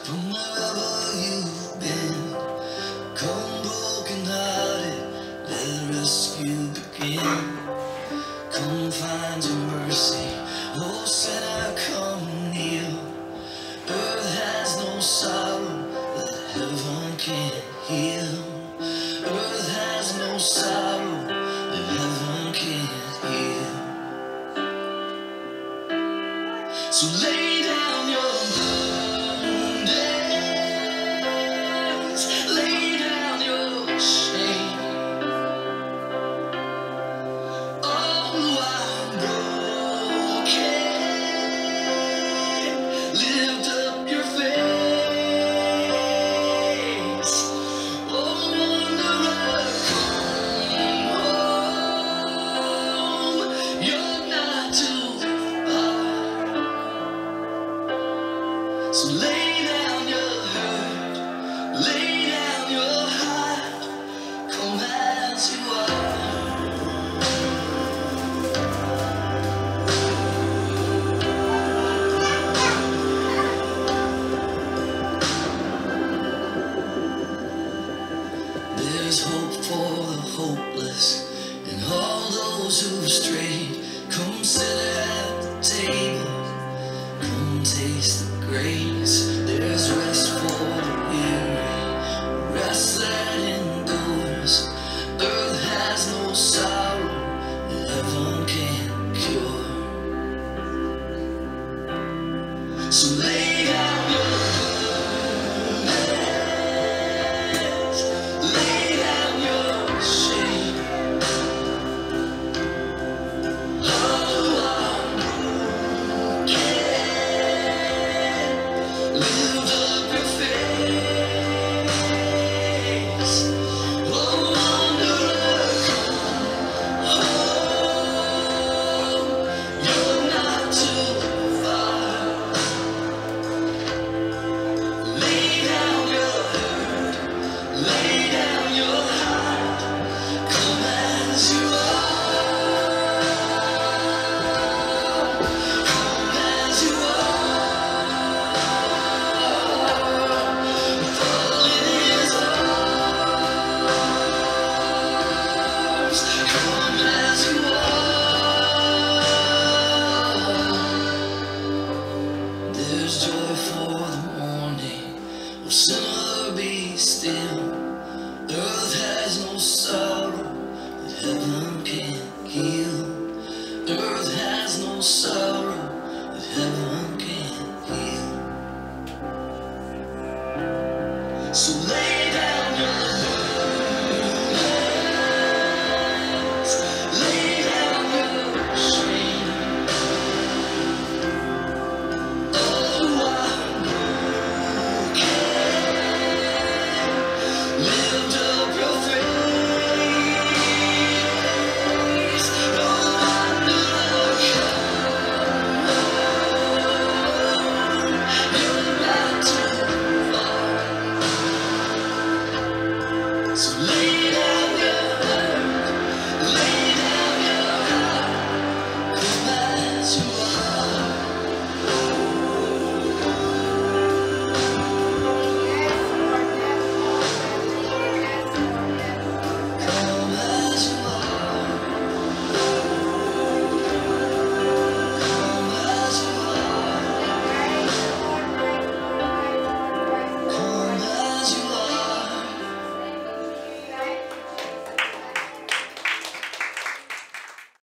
From wherever you've been, come broken-hearted, let rescue begin. Come find your mercy, oh sinner, come kneel. Earth has no sorrow that heaven can't heal. Earth has no sorrow that heaven can't heal. So lay down your burdens, lay down your shame. Oh, I'm broken. Lift up your face. Oh, wanderer, come home. You're not too far. So lay down your hurt, lay down your heart, come as you are. There's hope for the hopeless and all those who've strayed. Come sit at the table, come taste the grace. There's rest for the weary, rest that endures. Earth has no sorrow that heaven can't cure. So lay down your burdens, lay down your shame. Oh, I'm broken. Lift up your face. Oh, wanderer, come home. You're not too far. Lay down your hurt, lay down your heart, come as you are, come as you are, fall in his arms, come as you are. There's joy for the morning, oh sinner, be still. Earth has no sorrow that heaven can't heal. Earth has no sorrow